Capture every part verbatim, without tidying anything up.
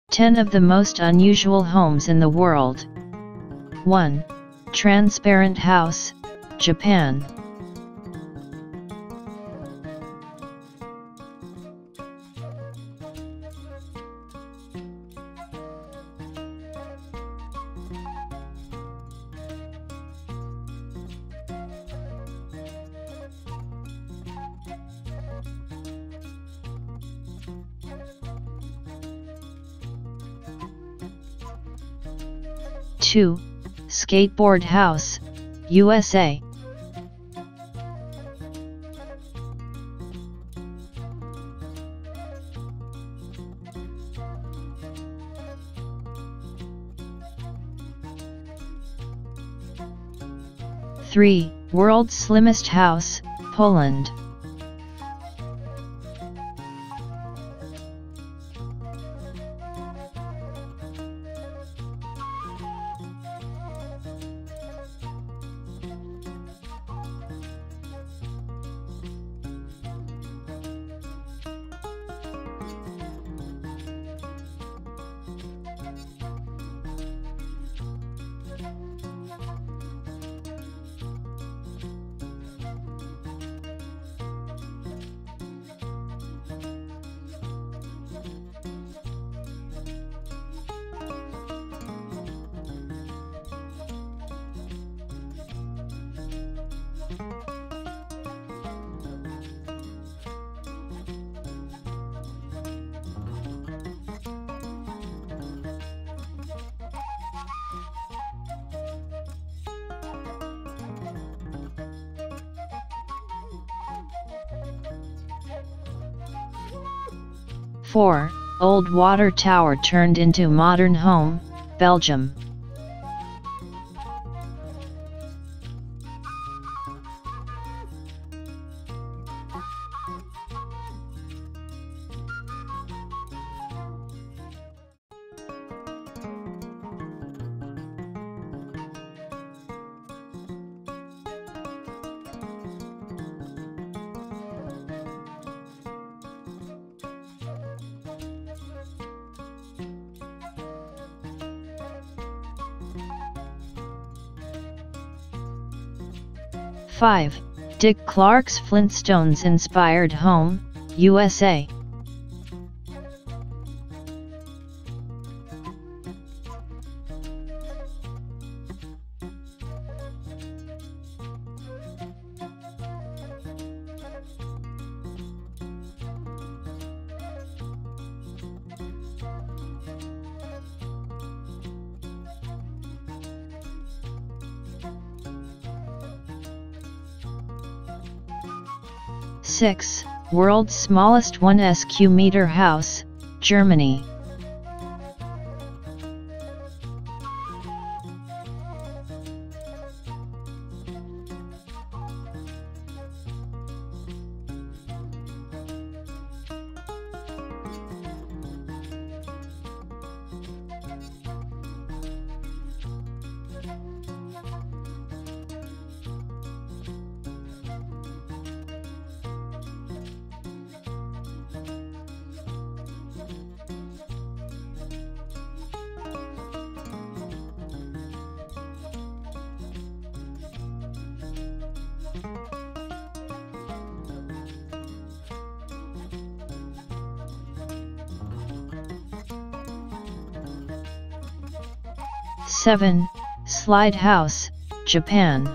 ten of the most unusual homes in the world. one. Transparent House, Japan. two. Skateboard House, U S A. three. World's Slimmest House, Poland. four. Old water tower turned into modern home, Belgium. five. Dick Clark's Flintstones-inspired home, U S A. six. World's smallest one square meter house, Germany. seven. Slide House, Japan.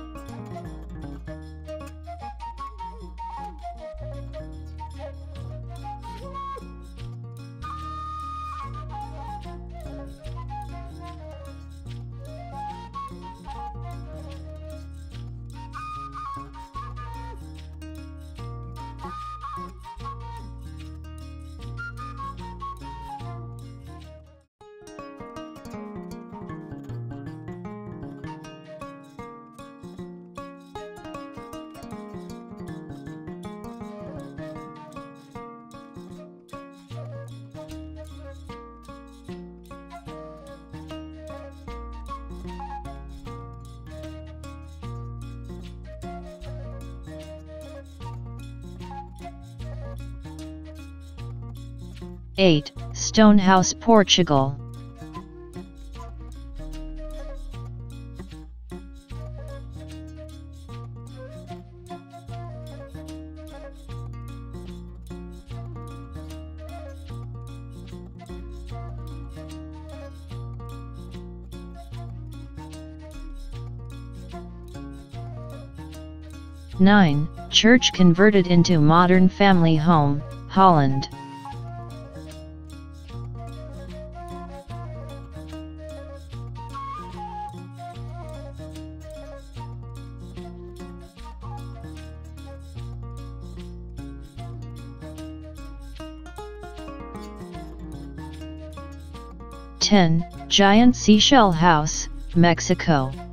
eight. Stone House, Portugal. nine. Church converted into modern family home, Holland. ten. Giant Seashell House, Mexico.